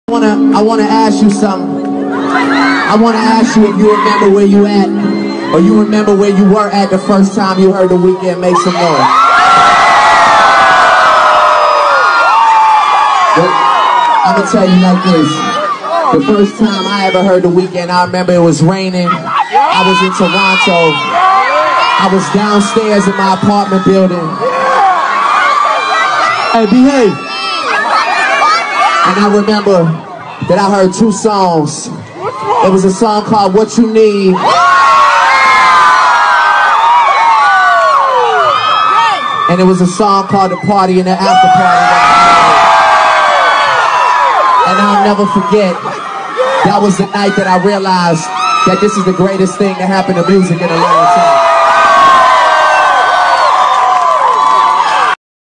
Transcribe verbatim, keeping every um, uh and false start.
I wanna, I wanna ask you something. I wanna ask you if you remember where you at, or you remember where you were at the first time you heard The Weeknd make some noise. But I'm gonna tell you like this. The first time I ever heard The Weeknd, I remember it was raining. I was in Toronto. I was downstairs in my apartment building. Hey, behave. And I remember that I heard two songs. It was a song called What You Need. And it was a song called The Party and the After Party. And I'll never forget, that was the night that I realized that this is the greatest thing that happened to music in a long time.